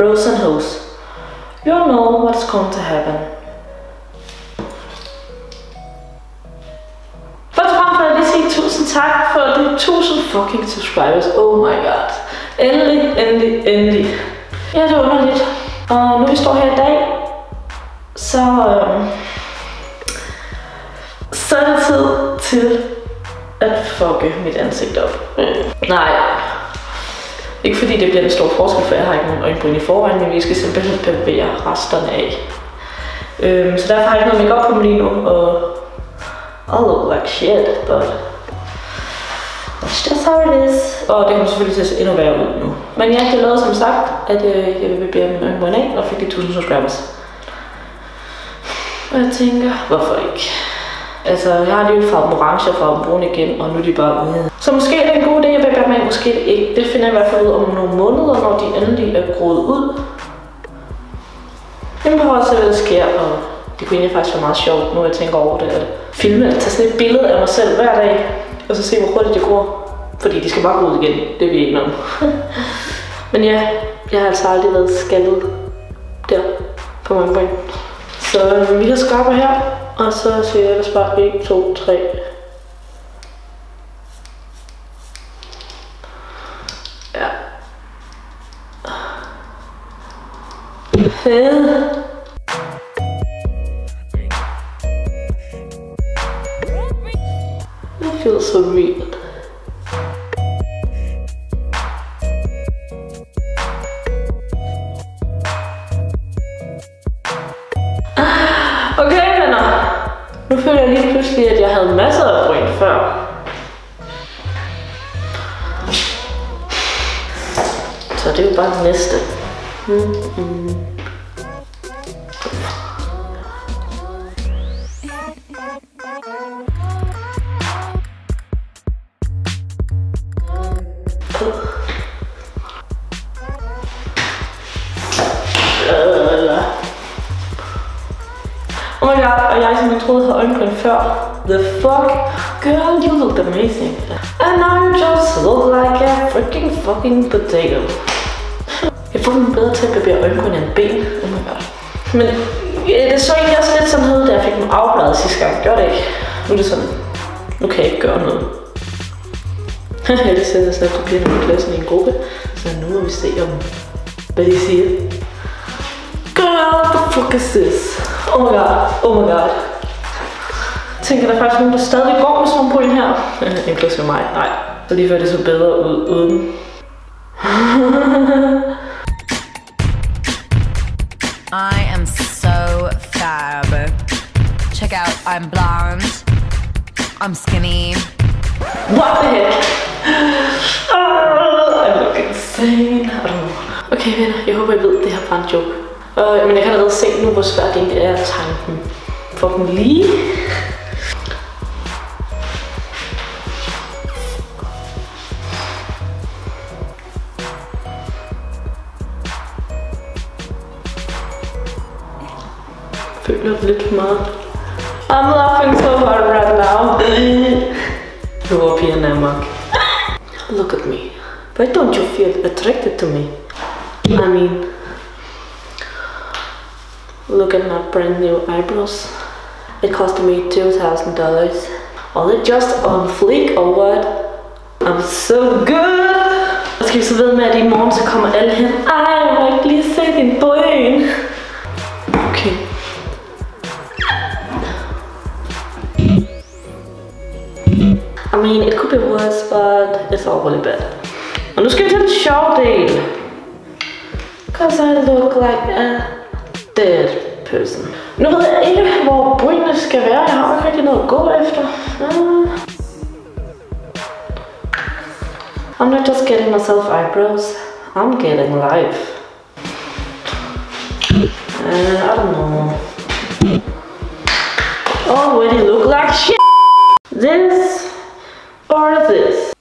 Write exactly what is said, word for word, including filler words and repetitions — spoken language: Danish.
Bros and hoes. You know what's going to happen. Først og fremmest vil jeg lige sige tusind tak for de tusind fucking subscribers. Oh my god. Endelig, endelig, endelig. Ja, det er underligt. Og nu vi står her i dag, så, øhm, så er det tid til at fucke mit ansigt op. Mm. Nej. Ikke fordi det bliver en stor forskel, for jeg har ikke nogen øjenbryn i forvejen, men vi skal simpelthen bevæge resterne af. Øhm, så derfor har jeg ikke noget makeup på mig lige nu, og I look like shit, but that's just how it is. Og det kommer selvfølgelig til at se endnu værre ud nu. Men ja, jeg lavede som sagt, at øh, jeg vil bede min øjenbryn af, og fik de tusind subscribers. Og jeg tænker, hvorfor ikke? Altså, jeg har lige farvet orange og farvet brun igen, og nu er de bare ude. Så måske er det en god idé, jeg vil bære med, måske det ikke. Det finder jeg i hvert fald ud om nogle måneder, når de endelig er groet ud. Jeg behøver også at det sker, og det kunne egentlig faktisk være meget sjovt, nu jeg tænker over det. At filme, at tage sådan et billede af mig selv hver dag, og så se, hvor hurtigt det går. Fordi de skal bare gå ud igen, det er vi ikke om. Men ja, jeg har altså aldrig været skaldet der på mange point. Så vi har skarper her, og så siger jeg ellers bare en, to, tre. Ja. Fed. It feels so real. Okay venner, nu føler jeg lige pludselig, at jeg havde masser af bryn før. Så det er jo bare det næste. Mm -hmm. Oh my god, og jeg som jeg troede havde øjenbryn før. The fuck? Girl, you look amazing. And now you just look like a freaking fucking potato. Jeg får den bedre til at barbere øjenbryn end ben. Oh my god. Men det så egentlig også lidt sådan ud, da jeg fik dem afbladet sidste gang. Gør det ikke? Nu er det sådan, nu kan jeg ikke gøre noget. Jeg sætter snart papirerne i klassen i en gruppe. Så nu må vi se om, hvad de siger. Girl, what the fuck is this? Oh my god, oh my god. Jeg tænker, der er faktisk nogen, der stadig går med sådan bryn her. Inklusive mig, nej. Så lige før det så bedre ud uden. I am so fab. Check out, I'm blonde. I'm skinny. What the heck? Oh, I look insane. I don't know. Okay venner, jeg håber I ved, det her bare en joke. Uh, men jeg kan allerede se nu, hvor svært det egentlig er at tegne dem. For dem lige. Jeg føler det lidt for meget. I'm laughing so hard right now. Du var piger nærmere. Look at me. Why don't you feel attracted to me? I mean, look at my brand new eyebrows. It cost me two thousand dollars. Are they just on fleek or what? I'm so good! Og skal vi så ved med, at i morgen så kommer alle hen. Ej, må ikke lige se din bryn. Okay. I mean, it could be worse, but it's all really bad. Og nu skal vi til den sjove del. Cause I look like a dead person. Nu ved jeg ikke, hvor brynene skal være. Jeg har ikke rigtig noget at gå efter. Uh, I'm not just getting myself eyebrows. I'm getting life. Uh, I don't know. Already look like shit. This or this.